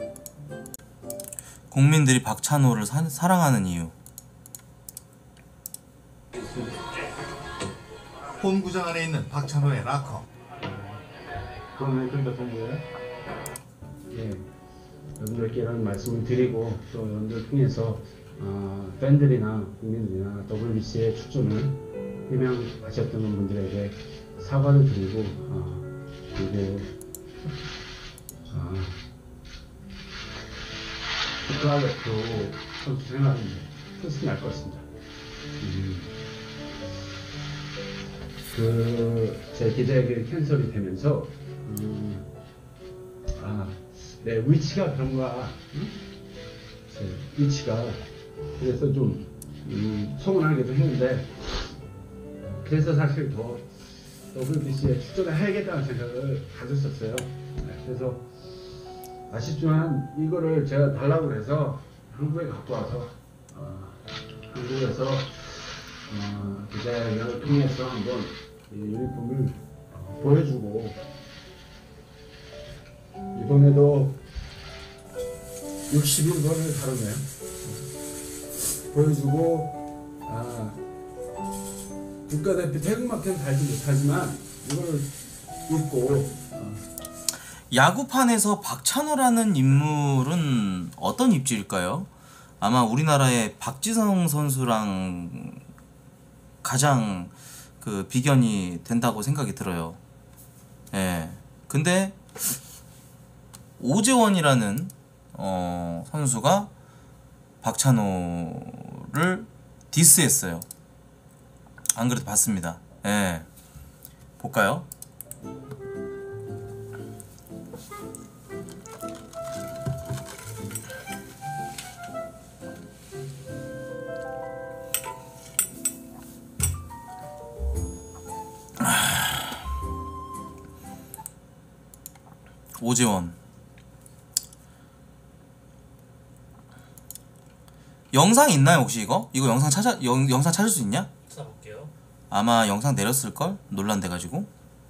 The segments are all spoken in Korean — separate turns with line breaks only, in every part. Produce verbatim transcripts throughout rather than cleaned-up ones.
국민들이 박찬호를 사, 사랑하는 이유.
홈구장 안에 있는 박찬호의 락커.
그러면 그러니까 정부에 예, 여러분들께 이런 말씀을 드리고 또 여러분들 통해서 어, 팬들이나 국민들이나 더블유비씨의 출전을 희망하셨던 분들에게 사과를 드리고 어, 그리고 어, 국가대표 선수 생활은 끝이 날 것 같습니다. 음, 그제 기자회견이 캔슬이 되면서 음, 아, 내 위치가 그런가, 응? 제 위치가 그래서 좀 음, 서운하기도 했는데 그래서 사실 더 더블유비씨에 출전을 해야겠다는 생각을 가졌었어요. 그래서 아쉽지만 이거를 제가 달라고 해서 한국에 갖고 와서 어, 한국에서 어, 기자회견을 통해서 한번 이 유니폼을 어, 보여주고 이번에도 육십일 번을 다루네요. 보여주고 아, 국가대표 태극마크는 달지 못하지만 이걸 입고 어,
야구판에서 박찬호라는 인물은 어떤 입지일까요? 아마 우리나라의 박지성 선수랑 가장 그 비견이 된다고 생각이 들어요. 예. 근데 오재원이라는 어, 선수가 박찬호를 디스했어요. 안 그래도 봤습니다. 예. 볼까요? 오재원 영상 있나요 혹시 이거? 이거 영상 찾아 영, 영상 찾을 수 있냐?
찾아볼게요.
아마 영상 내렸을걸? 논란돼가지고.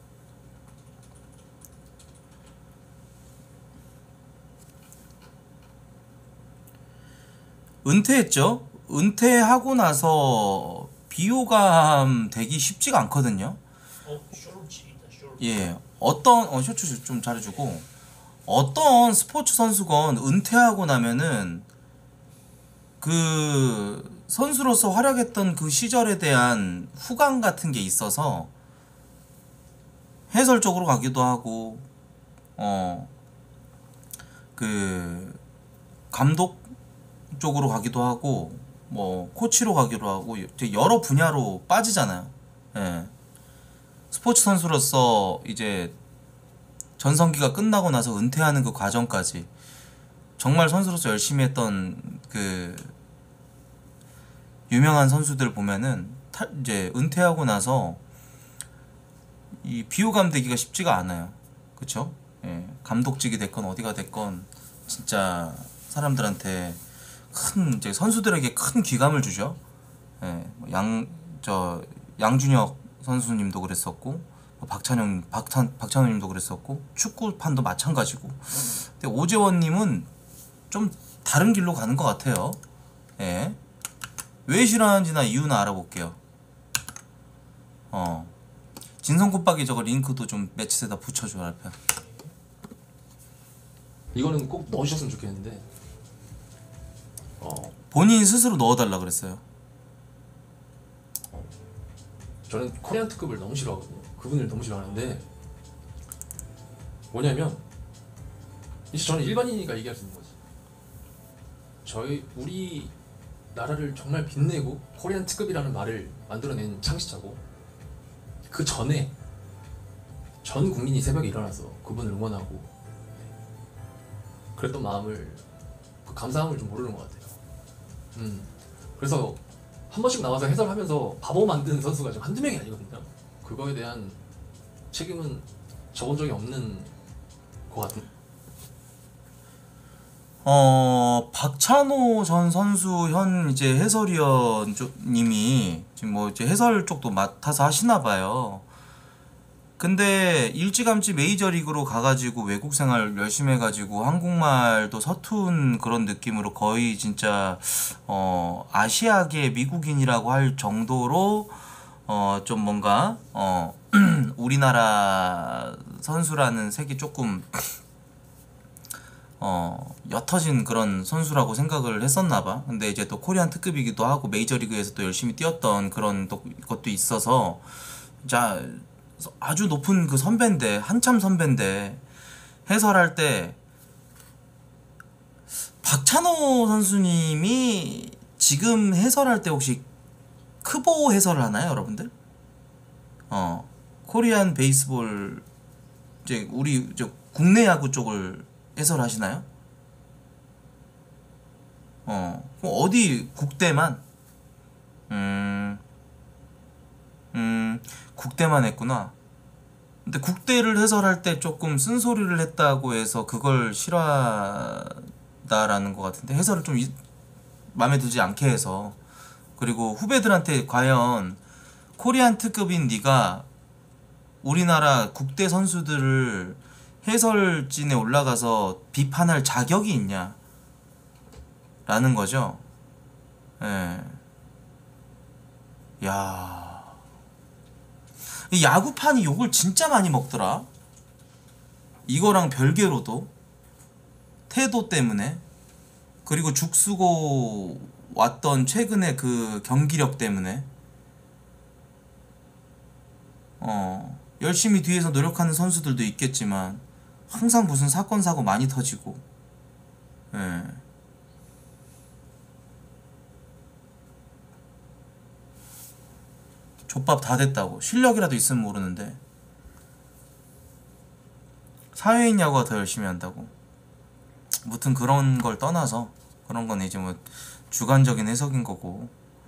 은퇴했죠? 은퇴하고 나서 비호감 되기 쉽지가 않거든요.
어, 쇼루치 있다. 쇼루치.
예, 어떤 어, 쇼츠 좀 잘해주고 어떤 스포츠 선수건 은퇴하고 나면은 그 선수로서 활약했던 그 시절에 대한 후광 같은 게 있어서 해설 쪽으로 가기도 하고 어 그 감독 쪽으로 가기도 하고 뭐 코치로 가기도 하고 여러 분야로 빠지잖아요. 예. 스포츠 선수로서 이제 전성기가 끝나고 나서 은퇴하는 그 과정까지 정말 선수로서 열심히 했던 그 유명한 선수들 보면은 타, 이제 은퇴하고 나서 이 비호감 되기가 쉽지가 않아요. 그쵸? 예. 감독직이 됐건 어디가 됐건 진짜 사람들한테 큰 이제 선수들에게 큰 귀감을 주죠. 예. 양 저 양준혁 선수님도 그랬었고 박찬영 박찬 박찬호님도 그랬었고 축구판도 마찬가지고. 근데 오재원님은 좀 다른 길로 가는 것 같아요. 예. 왜 싫어하는지나 이유는 알아볼게요. 어. 진성굿박이 저거 링크도 좀 매치에다 붙여줘 알파.
이거는 꼭 넣으셨으면 좋겠는데. 어,
본인 스스로 넣어달라 그랬어요.
저는 코리안 특급을 너무 싫어하거든요. 그분을 너무 싫어하는데 뭐냐면 이제 저는 일반인이니까 얘기할 수 있는 거지. 저희 우리 나라를 정말 빛내고 코리안 특급이라는 말을 만들어낸 창시자고 그 전에 전 국민이 새벽에 일어나서 그분을 응원하고 그랬던 마음을 그 감사함을 좀 모르는 것 같아요. 음 그래서 한 번씩 나와서 해설하면서 바보 만드는 선수가 지금 한두 명이 아니거든요. 그거에 대한 책임은 져본 적이 없는 것 같은.
어 박찬호 전 선수 현 이제 해설위원님이 지금 뭐 이제 해설 쪽도 맡아서 하시나 봐요. 근데 일찌감치 메이저리그로 가가지고 외국 생활 열심히 해가지고 한국말도 서툰 그런 느낌으로 거의 진짜 어 아시아계 미국인이라고 할 정도로 어 좀 뭔가 어 우리나라 선수라는 색이 조금 어 옅어진 그런 선수라고 생각을 했었나봐. 근데 이제 또 코리안 특급이기도 하고 메이저리그에서 또 열심히 뛰었던 그런 또 것도 있어서 자 아주 높은 그 선배인데 한참 선배인데 해설할 때 박찬호 선수님이 지금 해설할 때 혹시 크보 해설을 하나요, 여러분들? 어 코리안 베이스볼 이제 우리 저 국내 야구 쪽을 해설하시나요? 어 그럼 어디 국대만? 음, 음 국대만 했구나. 근데 국대를 해설할 때 조금 쓴소리를 했다고 해서 그걸 싫어하다라는 것 같은데 해설을 좀 이- 마음에 들지 않게 해서. 그리고 후배들한테 과연 코리안 특급인 네가 우리나라 국대 선수들을 해설진에 올라가서 비판할 자격이 있냐 라는 거죠. 예. 야, 이 야구판이 욕을 진짜 많이 먹더라. 이거랑 별개로도 태도 때문에, 그리고 죽쓰고 왔던 최근에 그 경기력 때문에 어 열심히 뒤에서 노력하는 선수들도 있겠지만 항상 무슨 사건 사고 많이 터지고. 예. 족밥 다 됐다고. 실력이라도 있으면 모르는데 사회인 야구가 더 열심히 한다고. 무튼 그런 걸 떠나서 그런 건 이제 뭐 주관적인 해석인 거고.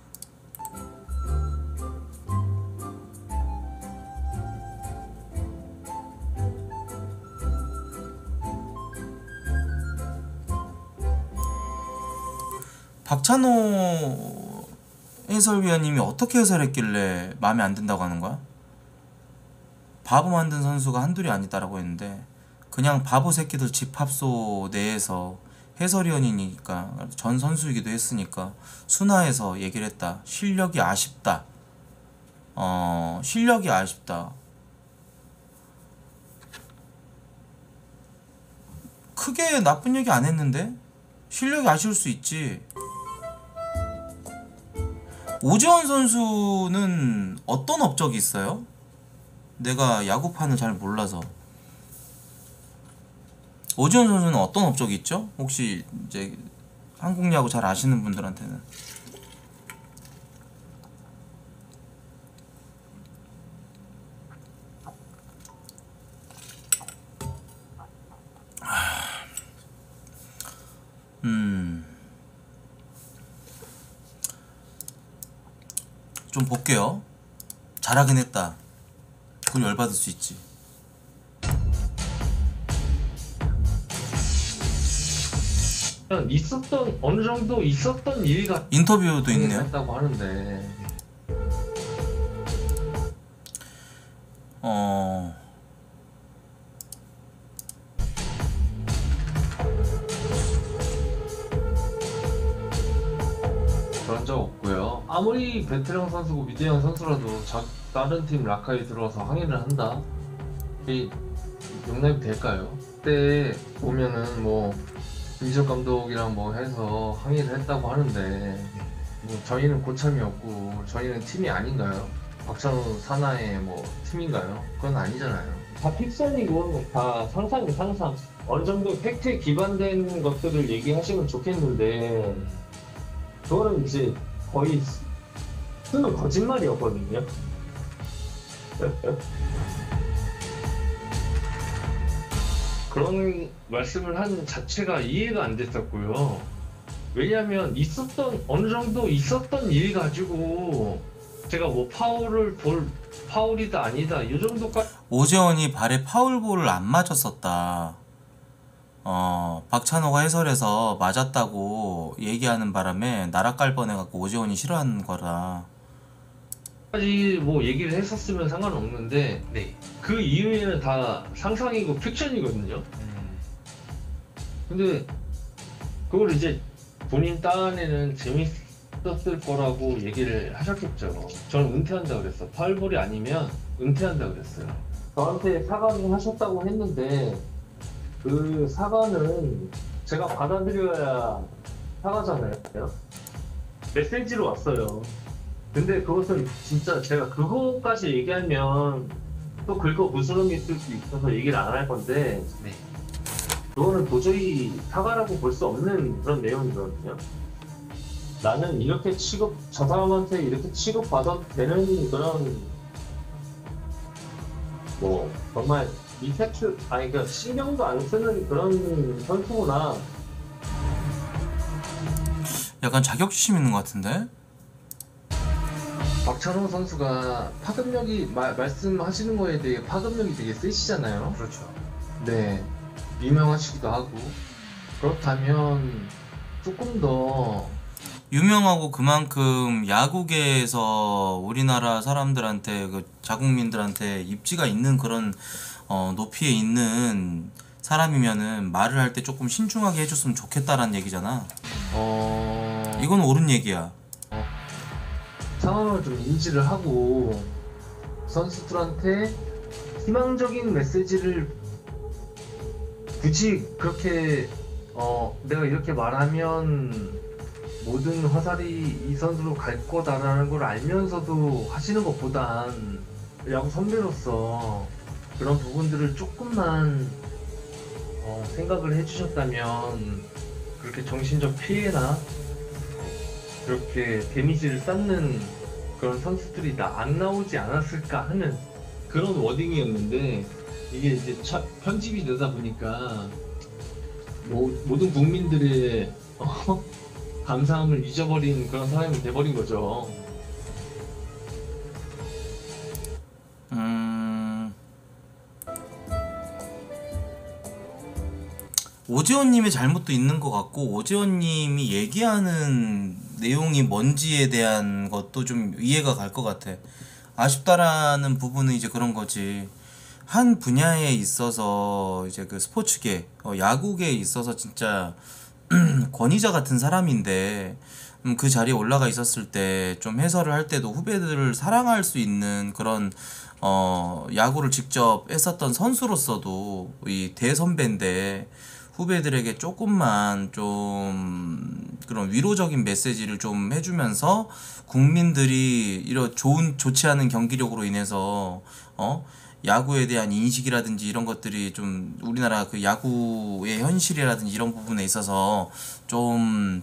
박찬호 해설위원님이 어떻게 해설했길래 마음에 안 든다고 하는 거야? 바보 만든 선수가 한둘이 아니다라고 했는데 그냥 바보 새끼들 집합소 내에서 해설위원이니까 전 선수이기도 했으니까 순화해서 얘기를 했다. 실력이 아쉽다. 어 실력이 아쉽다. 크게 나쁜 얘기 안 했는데 실력이 아쉬울 수 있지. 오재원 선수는 어떤 업적이 있어요? 내가 야구판을 잘 몰라서. 오재원 선수는 어떤 업적이 있죠? 혹시 이제 한국 야구 잘 아시는 분들한테는. 음. 좀 볼게요. 잘하긴 했다. 그걸 열받을 수 있지.
그냥 있었던 어느 정도 있었던 일 같은
인터뷰도 있네요.
했다고 하는데
어.
그런 적 없고요. 아무리 베테랑 선수고 미대형 선수라도 자, 다른 팀 라카에 들어와서 항의를 한다. 이 용납이 될까요? 그때 보면은 뭐 김지혁 감독이랑 뭐 해서 항의를 했다고 하는데 뭐 저희는 고참이었고 저희는 팀이 아닌가요? 박찬호 산하의 뭐 팀인가요? 그건 아니잖아요. 다 픽션이고 다 상상이 상상. 어느 정도 팩트에 기반된 것들을 얘기하시면 좋겠는데 그거는 이제 거의 쓰는 거짓말이었거든요. 그런 말씀을 한 자체가 이해가 안 됐었고요. 왜냐하면 있었던 어느 정도 있었던 일 가지고 제가 뭐 파울을 볼 파울이다 아니다 이 정도까지
오재원이 발에 파울볼을 안 맞았었다. 어, 박찬호가 해설해서 맞았다고 얘기하는 바람에 나락 갈 뻔해갖고 오재원이 싫어하는 거라.
까지 뭐 얘기를 했었으면 상관없는데
네.
그 이후에는 다 상상이고 픽션이거든요.
음.
근데 그걸 이제 본인 딴에는 재밌었을 거라고 얘기를 하셨겠죠. 저는 은퇴한다 그랬어. 파울볼이 아니면 은퇴한다 그랬어요. 저한테 사과를 하셨다고 했는데 그 사과는 제가 받아들여야 사과잖아요. 메시지로 왔어요. 근데 그것은 진짜 제가 그거까지 얘기하면 또 긁어 부스럼이 있을 수 있어서 얘기를 안 할 건데
네.
그거는 도저히 사과라고 볼 수 없는 그런 내용이거든요. 나는 이렇게 취급, 저 사람한테 이렇게 취급받아도 되는 그런 뭐 정말 미세트, 아니 그 신경도 안 쓰는 그런 선수구나.
약간 자격지심 있는 것 같은데?
박찬호 선수가 파급력이 마, 말씀하시는 거에 대해 파급력이 되게 세시잖아요.
그렇죠.
네, 유명하시기도 하고 그렇다면 조금 더
유명하고 그만큼 야구계에서 우리나라 사람들한테 그 자국민들한테 입지가 있는 그런 어, 높이에 있는 사람이면은 말을 할 때 조금 신중하게 해줬으면 좋겠다라는 얘기잖아.
어...
이건 옳은 얘기야.
상황을 좀 인지를 하고 선수들한테 희망적인 메시지를 굳이 그렇게 어 내가 이렇게 말하면 모든 화살이 이 선수로 갈 거다라는 걸 알면서도 하시는 것보단 야구 선배로서 그런 부분들을 조금만 어, 생각을 해주셨다면 그렇게 정신적 피해나 그렇게 데미지를 쌓는 그런 선수들이 나, 안 나오지 않았을까 하는 그런 워딩이었는데 이게 이제 차, 편집이 되다 보니까 모, 모든 국민들의 어, 감사함을 잊어버린 그런 사람이 돼버린 거죠.
음... 오재원님의 잘못도 있는 것 같고 오재원님이 얘기하는 내용이 뭔지에 대한 것도 좀 이해가 갈 것 같아. 아쉽다라는 부분은 이제 그런 거지. 한 분야에 있어서 이제 그 스포츠계, 어, 야구계에 있어서 진짜 권위자 같은 사람인데 음, 그 자리에 올라가 있었을 때 좀 해설을 할 때도 후배들을 사랑할 수 있는 그런 어, 야구를 직접 했었던 선수로서도 이 대선배인데 후배들에게 조금만 좀 그런 위로적인 메시지를 좀 해주면서 국민들이 이런 좋은 좋지 않은 경기력으로 인해서 어 야구에 대한 인식이라든지 이런 것들이 좀 우리나라 그 야구의 현실이라든지 이런 부분에 있어서 좀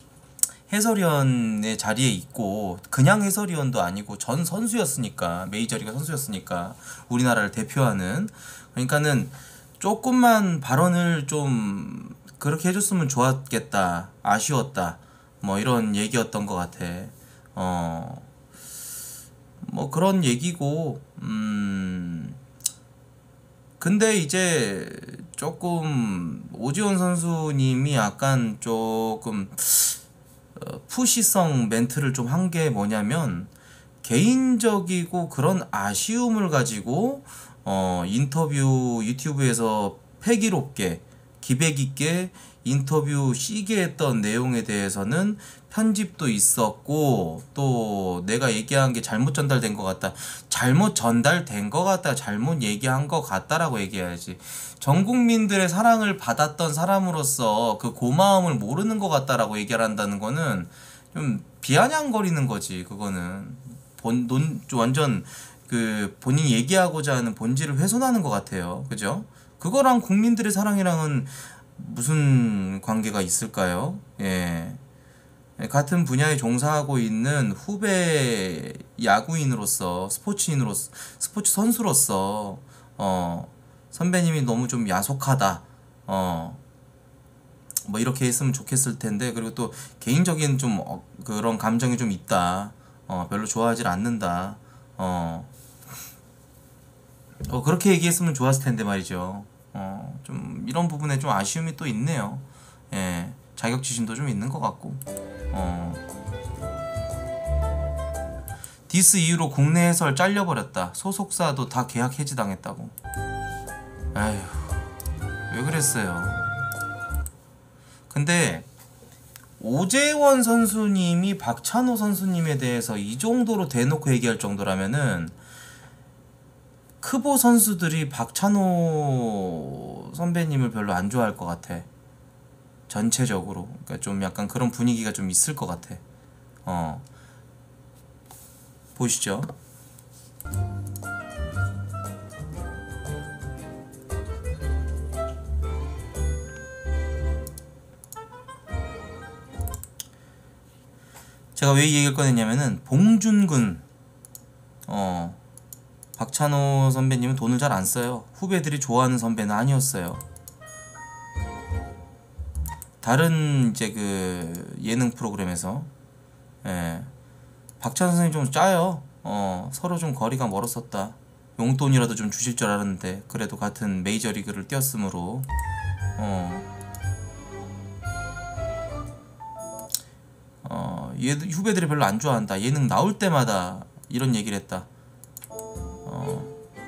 해설위원의 자리에 있고 그냥 해설위원도 아니고 전 선수였으니까 메이저리그 선수였으니까 우리나라를 대표하는 그러니까는 조금만 발언을 좀 그렇게 해줬으면 좋았겠다 아쉬웠다 뭐 이런 얘기였던 것 같아. 어 뭐 그런 얘기고 음 근데 이제 조금 오지원 선수님이 약간 조금 어, 푸시성 멘트를 좀 한 게 뭐냐면 개인적이고 그런 아쉬움을 가지고 어 인터뷰 유튜브에서 패기롭게 기백 있게 인터뷰 시게 했던 내용에 대해서는 편집도 있었고 또 내가 얘기한 게 잘못 전달된 것 같다. 잘못 전달된 것 같다. 잘못 얘기한 것 같다라고 얘기해야지. 전 국민들의 사랑을 받았던 사람으로서 그 고마움을 모르는 것 같다라고 얘기를 한다는 거는 좀 비아냥거리는 거지. 그거는 본, 논, 완전 그 본인이 얘기하고자 하는 본질을 훼손하는 것 같아요. 그죠? 그거랑 국민들의 사랑이랑은 무슨 관계가 있을까요? 예. 같은 분야에 종사하고 있는 후배 야구인으로서 스포츠인으로서 스포츠 선수로서 어 선배님이 너무 좀 야속하다 어 뭐 이렇게 했으면 좋겠을 텐데 그리고 또 개인적인 좀 어, 그런 감정이 좀 있다 어 별로 좋아하질 않는다 어, 어 그렇게 얘기했으면 좋았을 텐데 말이죠. 어 좀 이런 부분에 좀 아쉬움이 또 있네요. 예. 자격지심도 좀 있는 것 같고 어 디스 이후로 국내 해설 잘려버렸다. 소속사도 다 계약 해지당했다고. 아휴, 왜 그랬어요. 근데 오재원 선수님이 박찬호 선수님에 대해서 이 정도로 대놓고 얘기할 정도라면은 크보 선수들이 박찬호 선배님을 별로 안 좋아할 것 같아. 전체적으로. 그러니까 좀 약간 그런 분위기가 좀 있을 것 같아. 어. 보시죠. 제가 왜 이 얘기를 꺼냈냐면은 봉준근 어 박찬호 선배님은 돈을 잘 안 써요. 후배들이 좋아하는 선배는 아니었어요. 다른 이제 그 예능 프로그램에서 예. 박찬호 선생님 좀 짜요. 어 서로 좀 거리가 멀었었다. 용돈이라도 좀 주실 줄 알았는데 그래도 같은 메이저리그를 뛰었으므로 어. 어, 얘 후배들이 별로 안 좋아한다. 예능 나올 때마다 이런 얘기를 했다. 어.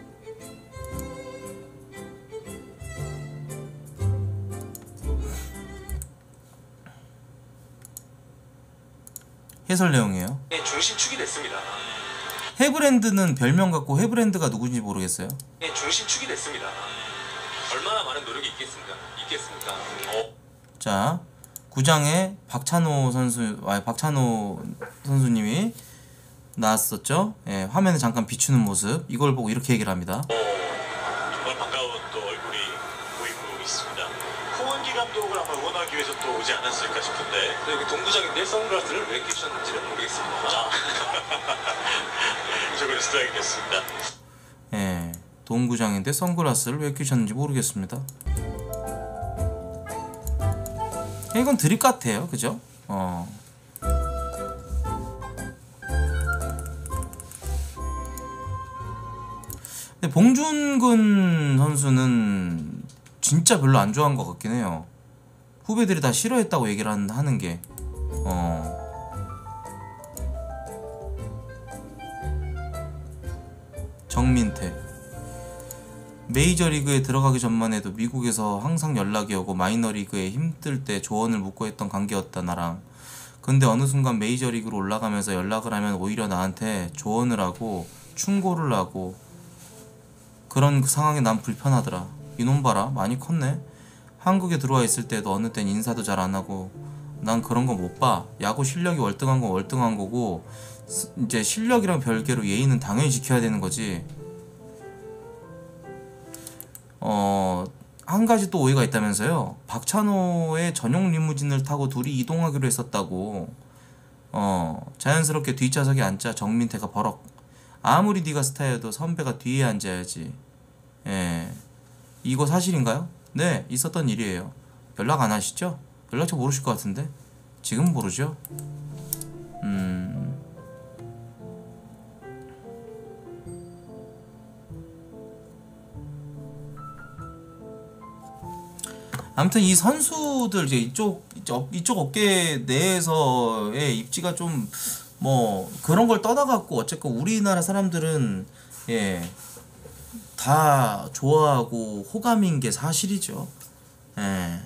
해설 내용이에요.
네, 중심축이 됐습니다.
해브랜드는 별명 갖고 해브랜드가 누군지 모르겠어요.
네, 중심축이 됐습니다. 얼마나 많은 노력이 있겠습니까? 있겠습니까? 어.
자, 구장에 박찬호 선수, 아 박찬호 선수님이 나왔었죠. 예, 화면에 잠깐 비추는 모습. 이걸 보고 이렇게 얘기를 합니다.
어, 정말 반가운 또 얼굴이 보이고 있습니다. 홍원기 감독을 아마 응원하기 위해서 또 오지 않았을까 싶은데 여기 동구장인데 선글라스를 왜 끼셨는지는 모르겠습니다. 무조건 스트라이크 됐습니다.
예, 동구장인데 선글라스를 왜 끼셨는지 모르겠습니다. 이건 드립 같아요, 그죠? 어. 근데 봉준근 선수는 진짜 별로 안 좋아한 것 같긴 해요. 후배들이 다 싫어했다고 얘기를 한- 하는 게 어. 정민태 메이저리그에 들어가기 전만 해도 미국에서 항상 연락이 오고 마이너리그에 힘들 때 조언을 묻고 했던 관계였다 나랑. 근데 어느 순간 메이저리그로 올라가면서 연락을 하면 오히려 나한테 조언을 하고 충고를 하고 그런 상황에 난 불편하더라. 이놈 봐라 많이 컸네. 한국에 들어와 있을 때도 어느 땐 인사도 잘 안 하고 난 그런 거 못 봐. 야구 실력이 월등한 건 월등한 거고 스- 이제 실력이랑 별개로 예의는 당연히 지켜야 되는 거지. 어, 한 가지 또 오해가 있다면서요. 박찬호의 전용 리무진을 타고 둘이 이동하기로 했었다고. 어, 자연스럽게 뒷좌석에 앉자 정민태가 버럭. 아무리 네가 스타여도 선배가 뒤에 앉아야지. 예. 이거 사실인가요? 네, 있었던 일이에요. 연락 안 하시죠? 연락처 모르실 것 같은데? 지금 모르죠? 음... 아무튼 이 선수들 이제 이쪽 이쪽, 이쪽 업계 내에서의 입지가 좀 뭐 그런 걸 떠나갖고 어쨌건 우리나라 사람들은 예 다 좋아하고 호감인 게 사실이죠. 예.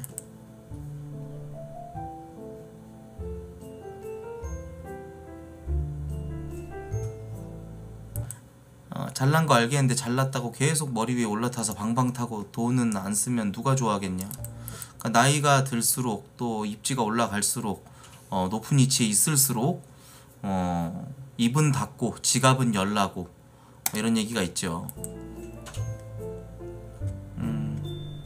어, 잘난 거 알겠는데 잘났다고 계속 머리 위에 올라타서 방방 타고 돈은 안 쓰면 누가 좋아하겠냐. 그러니까 나이가 들수록 또 입지가 올라갈수록 어, 높은 위치에 있을수록 어, 입은 닫고 지갑은 열라고 뭐 이런 얘기가 있죠. 음.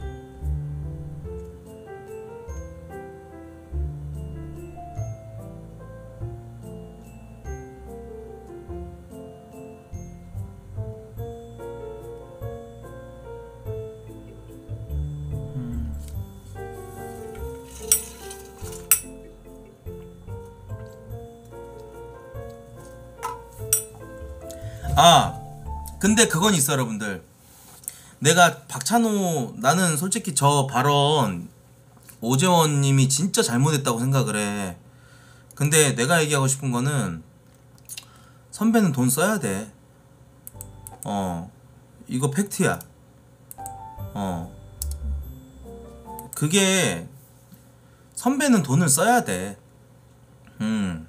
아 근데 그건 있어 여러분들. 내가 박찬호 나는 솔직히 저 발언 오재원님이 진짜 잘못했다고 생각을 해. 근데 내가 얘기하고 싶은 거는 선배는 돈 써야 돼. 어 이거 팩트야. 어 그게 선배는 돈을 써야 돼. 음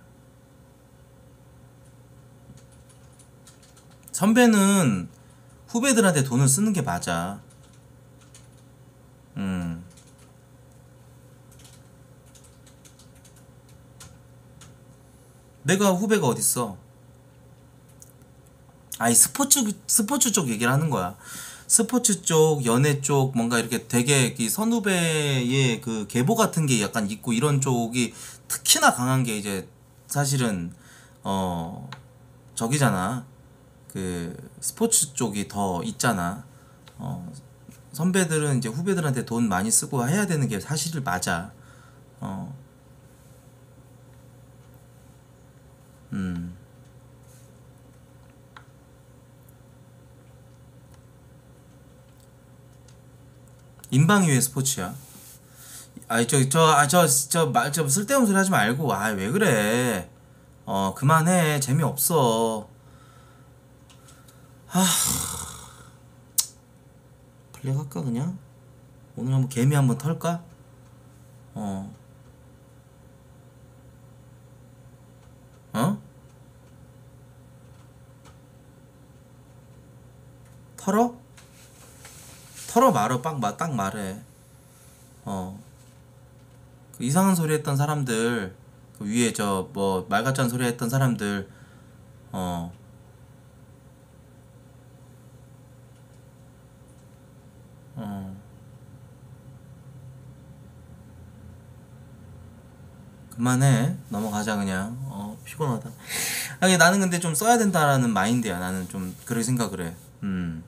선배는 후배들한테 돈을 쓰는 게 맞아. 음 내가 후배가 어딨어. 아니 스포츠 스포츠 쪽 얘기를 하는 거야. 스포츠 쪽, 연애 쪽, 뭔가 이렇게 되게 이 선후배의 그 계보 같은 게 약간 있고 이런 쪽이 특히나 강한 게 이제 사실은 어 저기잖아. 그 스포츠 쪽이 더 있잖아. 어 선배들은 이제 후배들한테 돈 많이 쓰고 해야 되는 게 사실 맞아. 어 음. 인방이 왜 스포츠야? 아이 저저저저말저 쓸데없는 소리 하지 말고 아 왜 그래? 어 그만해. 재미없어. 하 플렉 할까 그냥? 오늘 한번 개미 한번 털까? 어 어? 털어? 털어 말어. 빡, 마, 딱 말해. 어. 그 이상한 소리 했던 사람들, 그 위에 저, 뭐, 말 같지 않은 소리 했던 사람들, 어. 어. 그만해. 넘어가자, 그냥. 어, 피곤하다. 아니, 나는 근데 좀 써야 된다라는 마인드야. 나는 좀, 그렇게 생각을 해. 음.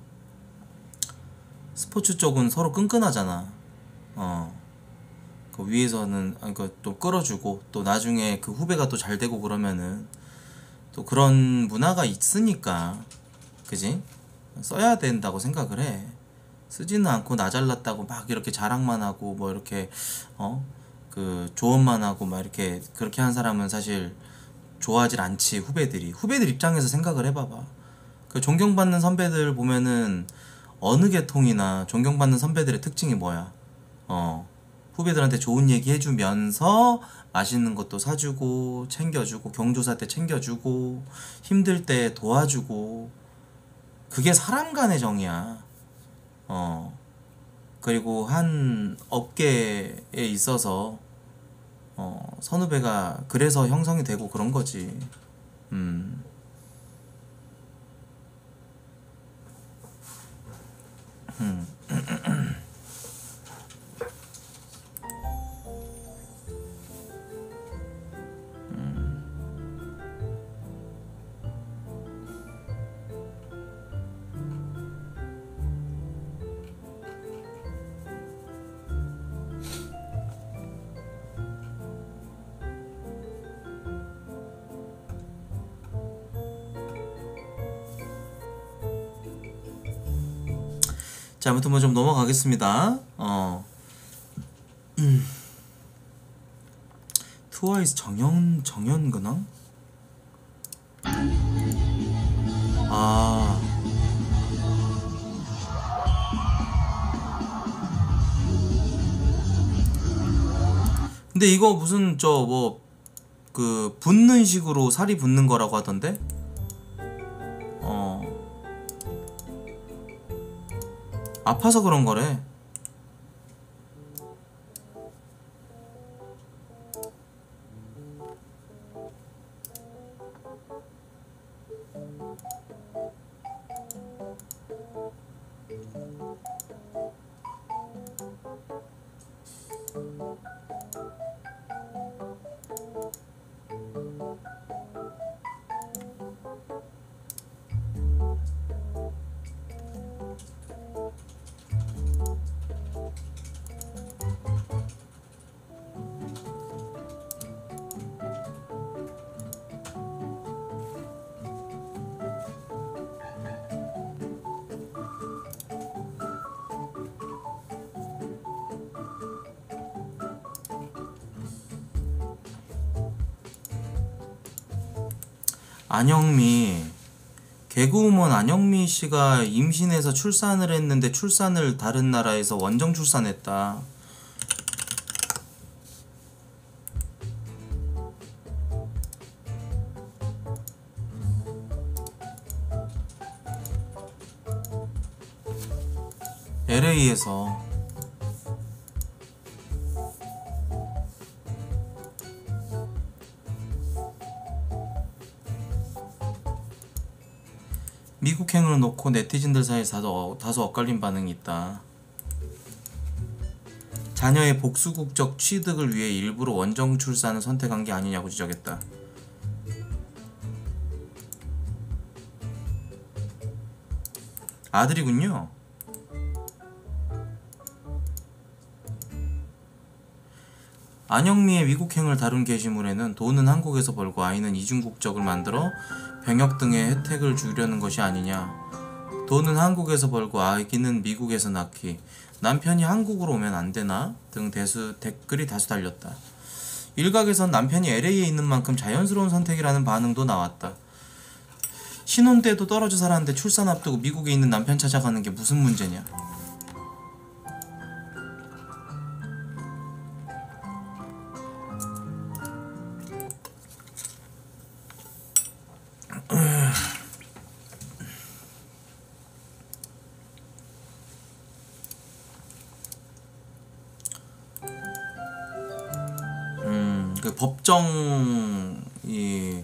스포츠 쪽은 서로 끈끈하잖아. 어. 그 위에서는 아니 그또 끌어주고 또 나중에 그 후배가 또 잘 되고 그러면은 또 그런 문화가 있으니까 그지? 써야 된다고 생각을 해. 쓰지는 않고 나 잘났다고 막 이렇게 자랑만 하고 뭐 이렇게 어? 그 조언만 하고 막 이렇게 그렇게 한 사람은 사실 좋아하질 않지. 후배들이 후배들 입장에서 생각을 해봐봐. 그 존경받는 선배들 보면은 어느 계통이나 존경받는 선배들의 특징이 뭐야? 어 후배들한테 좋은 얘기 해주면서 맛있는 것도 사주고 챙겨주고 경조사 때 챙겨주고 힘들 때 도와주고 그게 사람 간의 정이야. 어 그리고 한 업계에 있어서 어 선후배가 그래서 형성이 되고 그런 거지. 음. 음. 자, 아무튼 뭐 좀 넘어가겠습니다. 어. 음. 트와이스 정연 정연근황? 아. 근데 이거 무슨 저 뭐 그 붓는 식으로 살이 붙는 거라고 하던데? 어. 아파서 그런 거래. 안영미 개그우먼 안영미 씨가 임신해서 출산을 했는데 출산을 다른 나라에서 원정 출산했다. 엘에이에서. 미국행을 놓고 네티즌들 사이에서 다소, 다소 엇갈린 반응이 있다. 자녀의 복수국적 취득을 위해 일부러 원정 출산을 선택한 게 아니냐고 지적했다. 아들이군요. 안영미의 미국행을 다룬 게시물에는 돈은 한국에서 벌고 아이는 이중국적을 만들어 병역 등의 혜택을 주려는 것이 아니냐, 돈은 한국에서 벌고 아기는 미국에서 낳기, 남편이 한국으로 오면 안 되나 등 대수, 댓글이 다수 달렸다. 일각에선 남편이 엘에이에 있는 만큼 자연스러운 선택이라는 반응도 나왔다. 신혼 때도 떨어져 살았는데 출산 앞두고 미국에 있는 남편 찾아가는 게 무슨 문제냐. 음, 그 법정 이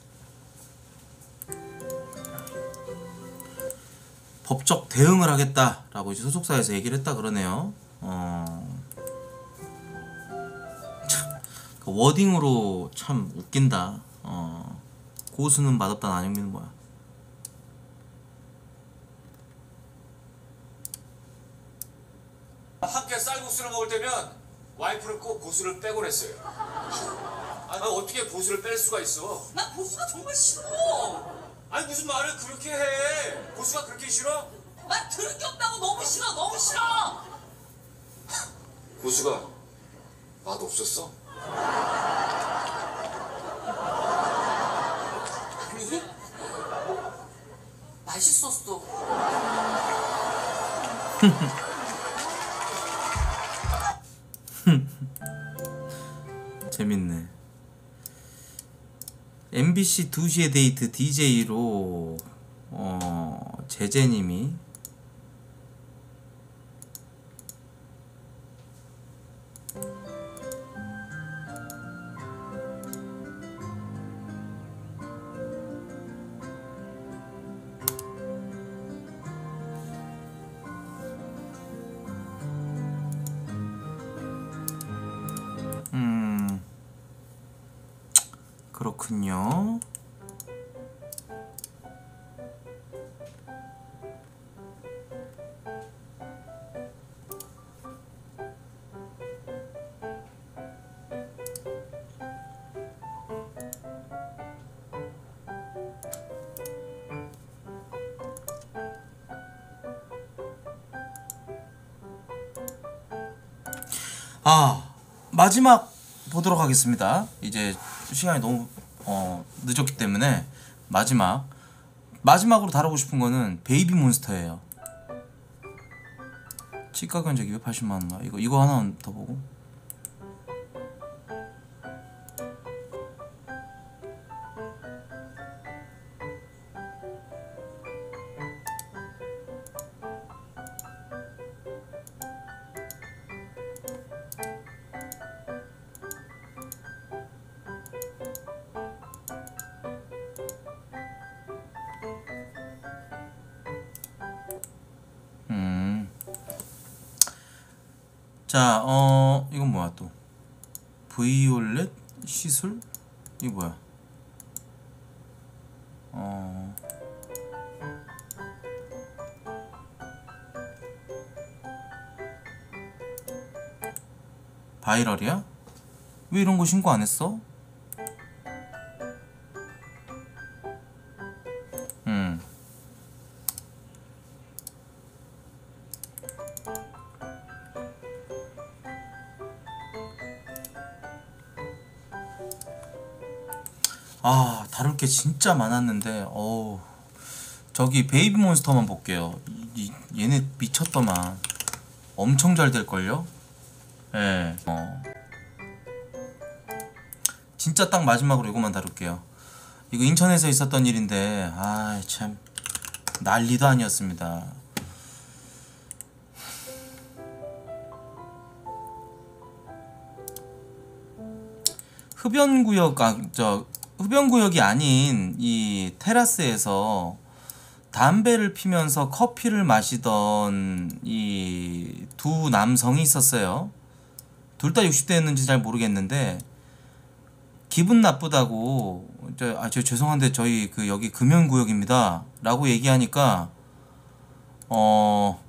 법적 대응을 하겠다라고 이제 소속사에서 얘기를 했다 그러네요. 어, 참, 그 워딩으로 참 웃긴다. 어, 고수는 맛없다 안영미는 뭐야?
함께 쌀국수를 먹을 때면 와이프는 꼭 고수를 빼고 그랬어요. 아니 어떻게 고수를 뺄 수가 있어?
나 고수가 정말 싫어.
아니 무슨 말을 그렇게 해? 고수가 그렇게 싫어?
나 들을 게 없다고. 너무 싫어. 너무 싫어.
고수가 맛 없었어?
아니 맛있었어.
재밌네. 엠비씨 두 시의 데이트 디제이로 어, 제제님이 음 그렇군요. 아, 마지막 보도록 하겠습니다. 이제 시간이 너무 어, 늦었기 때문에 마지막 마지막으로 다루고 싶은 거는 베이비 몬스터예요. 치과 견적 이백팔십만 원. 이거 이거 하나 더 보고. 음. 자, 어, 이건 뭐야 또? 브이올렛 시술? 이게 뭐야? 어. 바이럴이야? 왜 이런 거 신고 안 했어? 음. 아 다룰 게 진짜 많았는데 어우 저기 베이비 몬스터만 볼게요. 이, 이, 얘네 미쳤더만. 엄청 잘 될걸요? 예. 어. 진짜 딱 마지막으로 이것만 다룰게요. 이거 인천에서 있었던 일인데 아 참 난리도 아니었습니다. 흡연구역 아 저 흡연구역이 아닌 이 테라스에서 담배를 피면서 커피를 마시던 이 두 남성이 있었어요. 둘 다 육십 대였는지 잘 모르겠는데 기분 나쁘다고 저, 아, 저 죄송한데 저희 그 여기 금연구역입니다 라고 얘기하니까 어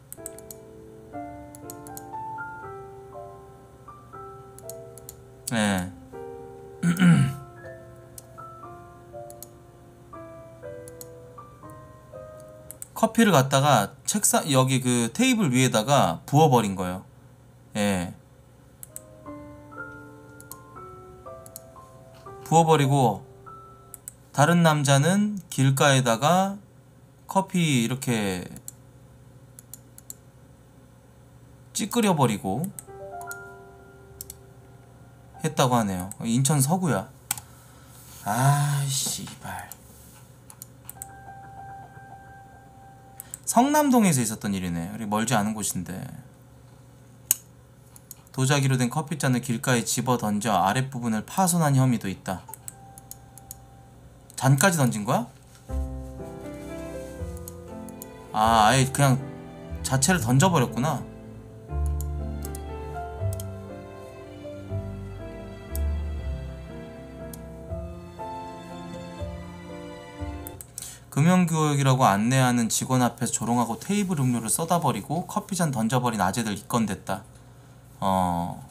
네. 커피를 갖다가 책상 여기 그 테이블 위에다가 부어버린 거예요. 예. 부어버리고 다른 남자는 길가에다가 커피 이렇게 찌끄려버리고 했다고 하네요. 인천 서구야. 아 씨발. 성남동에서 있었던 일이네. 우리 멀지 않은 곳인데 도자기로 된 커피잔을 길가에 집어 던져 아랫부분을 파손한 혐의도 있다. 잔까지 던진 거야? 아 아예 그냥 자체를 던져버렸구나. 금연구역이라고 안내하는 직원 앞에서 조롱하고 테이블 음료를 쏟아버리고 커피잔 던져버린 아재들 입건됐다. 어...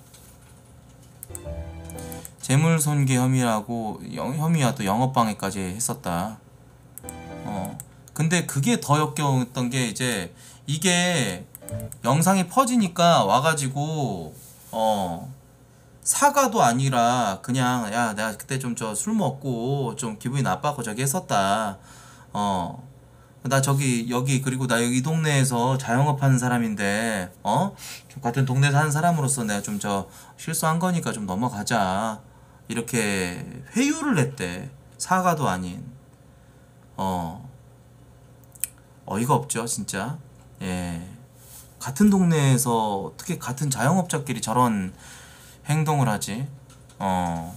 재물손괴 혐의라고 영, 혐의와 또 영업방해까지 했었다. 어... 근데 그게 더 역겨웠던 게 이제 이게 영상이 퍼지니까 와가지고 어... 사과도 아니라 그냥 야 내가 그때 좀 저 술 먹고 좀 기분이 나빠서 저기 했었다. 어, 나 저기 여기 그리고 나 여기 이 동네에서 자영업 하는 사람인데 어? 좀 같은 동네 사는 사람으로서 내가 좀 저 실수한 거니까 좀 넘어가자 이렇게 회유를 했대. 사과도 아닌. 어, 어이가 없죠 진짜. 예, 같은 동네에서 어떻게 같은 자영업자끼리 저런 행동을 하지? 어.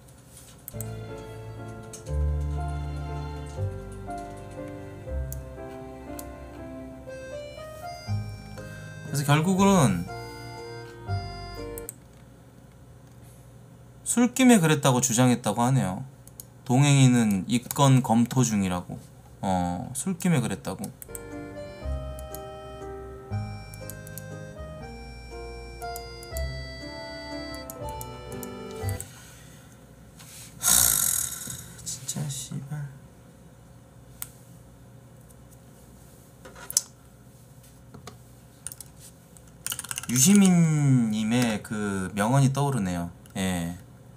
그래서 결국은 술김에 그랬다고 주장했다고 하네요. 동행인은 입건 검토 중이라고. 어, 술김에 그랬다고. 하, 진짜 씨발. 유시민님의 그 명언이 떠오르네요. 예.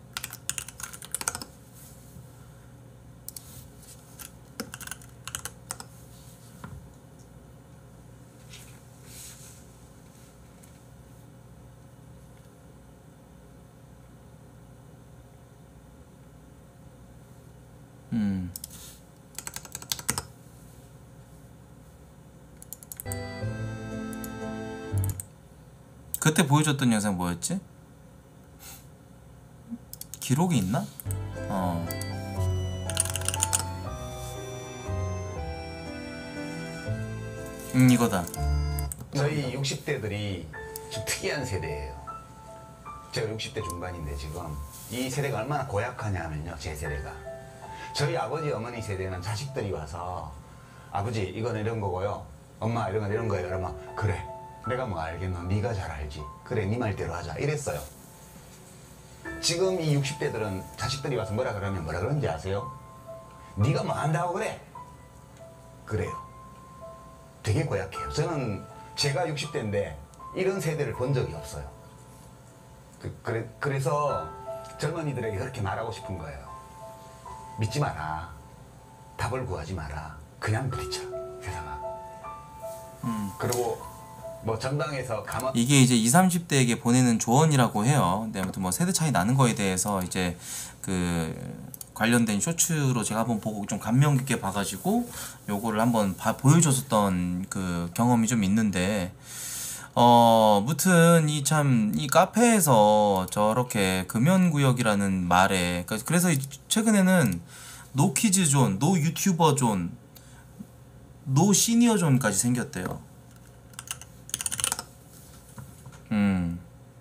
음. 그때 보여줬던 영상 뭐였지? 기록이 있나? 어. 음 이거다.
저희 육십 대들이 좀 특이한 세대예요. 제가 육십 대 중반인데 지금 이 세대가 얼마나 고약하냐면요. 제 세대가. 저희 아버지 어머니 세대는 자식들이 와서 아버지 이건 이런 거고요. 엄마 이런 건 이런 거예요. 그러면 그래. 내가 뭐 알겠노? 네가 잘 알지. 그래 네 말대로 하자. 이랬어요. 지금 이 육십 대들은 자식들이 와서 뭐라 그러면 뭐라 그러는지 아세요? 네가 뭐 한다고 그래? 그래요. 되게 고약해요. 저는 제가 육십 대인데 이런 세대를 본 적이 없어요. 그, 그래, 그래서 젊은이들에게 그렇게 말하고 싶은 거예요. 믿지 마라. 답을 구하지 마라. 그냥 부딪혀 세상아.
음.
그리고 뭐 전방에서 감원
이게 이제 이십, 삼십 대에게 보내는 조언이라고 해요. 근데 아무튼 뭐 세대 차이 나는 거에 대해서 이제 그 관련된 쇼츠로 제가 한번 보고 좀 감명 깊게 봐가지고 요거를 한번 봐, 보여줬었던 그 경험이 좀 있는데, 어 무튼 이 참 이 카페에서 저렇게 금연구역이라는 말에, 그러니까 그래서 이 최근에는 노 키즈 존, 노 유튜버 존, 노 시니어 존까지 생겼대요. 음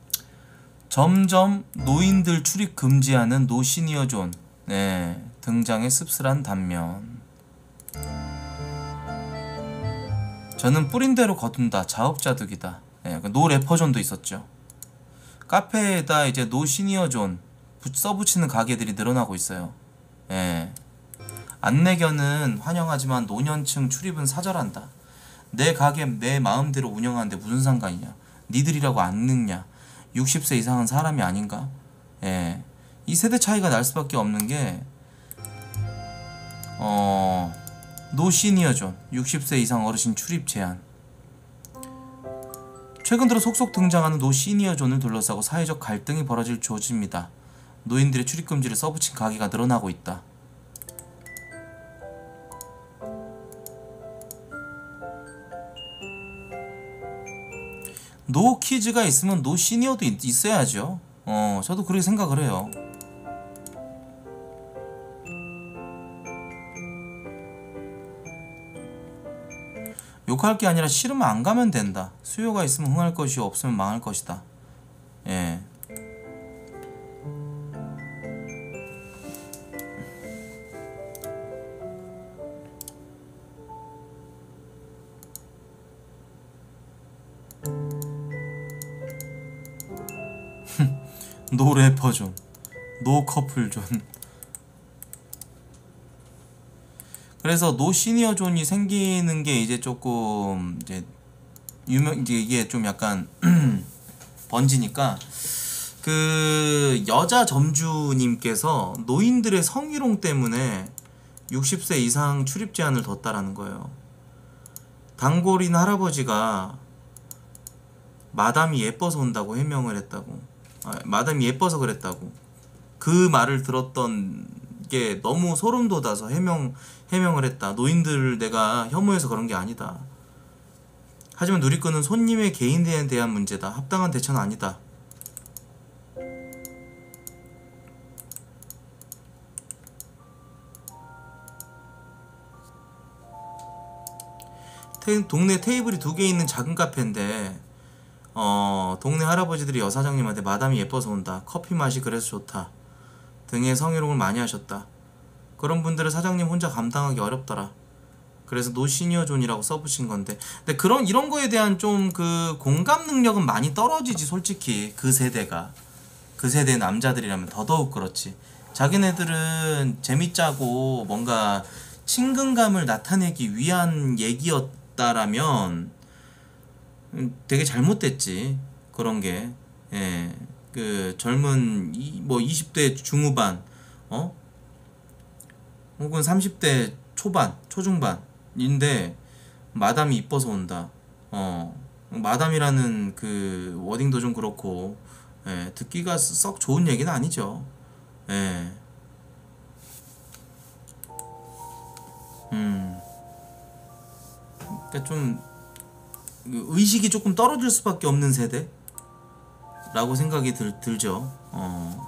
점점 노인들 출입 금지하는 노 시니어 존, 네, 등장의 씁쓸한 단면. 저는 뿌린 대로 거둔다, 자업자득이다. 네, 노 래퍼 존도 있었죠. 카페에다 이제 노 시니어 존 써붙이는 가게들이 늘어나고 있어요. 예. 안내견은 환영하지만 노년층 출입은 사절한다. 내 가게 내 마음대로 운영하는데 무슨 상관이냐. 니들이라고 안 늙냐. 육십 세 이상은 사람이 아닌가. 예. 이 세대 차이가 날 수밖에 없는 게 어... 노 시니어 존, 육십 세 이상 어르신 출입 제한. 최근 들어 속속 등장하는 노 시니어 존을 둘러싸고 사회적 갈등이 벌어질 조짐이다. 노인들의 출입 금지를 써붙인 가게가 늘어나고 있다. 노 키즈가 있으면 노 시니어도 있, 있어야죠. 어, 저도 그렇게 생각을 해요. 욕할 게 아니라 싫으면 안 가면 된다. 수요가 있으면 흥할 것이요, 없으면 망할 것이다. 예. 노 래퍼 존, 노 커플 존. 그래서 노 시니어 존이 생기는 게 이제 조금 이제 유명, 이제 이게 좀 약간 번지니까 그 여자 점주님께서 노인들의 성희롱 때문에 육십 세 이상 출입 제한을 뒀다라는 거예요. 단골인 할아버지가 마담이 예뻐서 온다고 해명을 했다고. 아, 마담이 예뻐서 그랬다고. 그 말을 들었던 게 너무 소름 돋아서 해명, 해명을 했다. 노인들 내가 혐오해서 그런 게 아니다. 하지만 누리꾼은 손님의 개인에 대한 문제다. 합당한 대처는 아니다. 테, 동네 테이블이 두 개 있는 작은 카페인데 어 동네 할아버지들이 여사장님한테 마담이 예뻐서 온다, 커피 맛이 그래서 좋다 등의 성희롱을 많이 하셨다. 그런 분들을 사장님 혼자 감당하기 어렵더라. 그래서 노 시니어 존이라고 써붙인 건데, 근데 그런 이런 거에 대한 좀 그 공감 능력은 많이 떨어지지 솔직히. 그 세대가 그 세대 남자들이라면 더더욱 그렇지. 자기네들은 재밌자고 뭔가 친근감을 나타내기 위한 얘기였다라면 되게 잘못됐지 그런 게. 예, 그 젊은 이, 뭐 이십 대 중후반, 어, 혹은 삼십 대 초반, 초중반인데 마담이 이뻐서 온다. 어, 마담이라는 그 워딩도 좀 그렇고, 예, 듣기가 썩 좋은 얘기는 아니죠. 예. 음. 그러니까 좀 의식이 조금 떨어질 수밖에 없는 세대라고 생각이 들, 들죠. 어.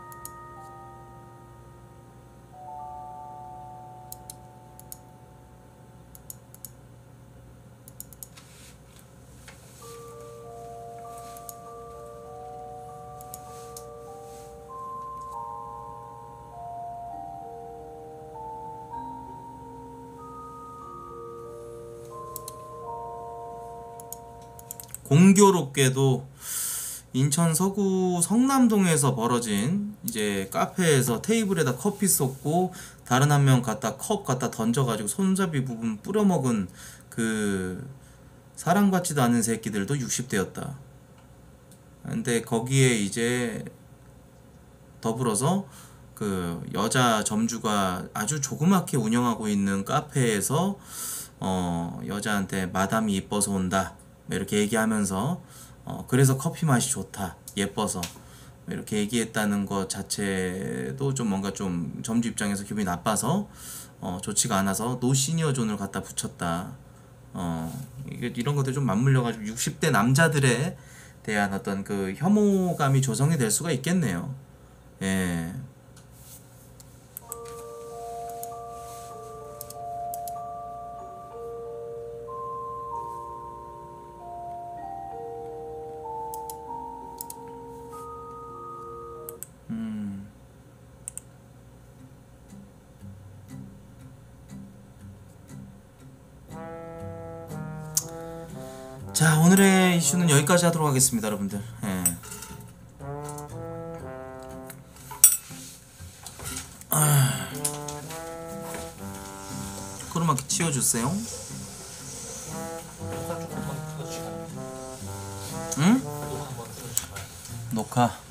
공교롭게도 인천 서구 성남동에서 벌어진 이제 카페에서 테이블에다 커피 쏟고 다른 한 명 갖다 컵 갖다 던져가지고 손잡이 부분 뿌려먹은 그 사랑받지도 않은 새끼들도 육십 대였다. 근데 거기에 이제 더불어서 그 여자 점주가 아주 조그맣게 운영하고 있는 카페에서 어 여자한테 마담이 이뻐서 온다 이렇게 얘기하면서 어 그래서 커피 맛이 좋다 예뻐서 이렇게 얘기했다는 것 자체도 좀 뭔가 좀 점주 입장에서 기분이 나빠서 어 좋지가 않아서 노 시니어 존을 갖다 붙였다. 어 이게 이런 것들 좀 맞물려가지고 육십 대 남자들에 대한 어떤 그 혐오감이 조성이 될 수가 있겠네요. 예. 음. 자, 오늘의 이슈는 여기까지 하도록 하겠습니다, 여러분들. 예. 아. 코르마키 치워주세요.
녹화 좀 한번 틀어주시나요?
응?
녹화 한번 틀어주시나요?
녹화.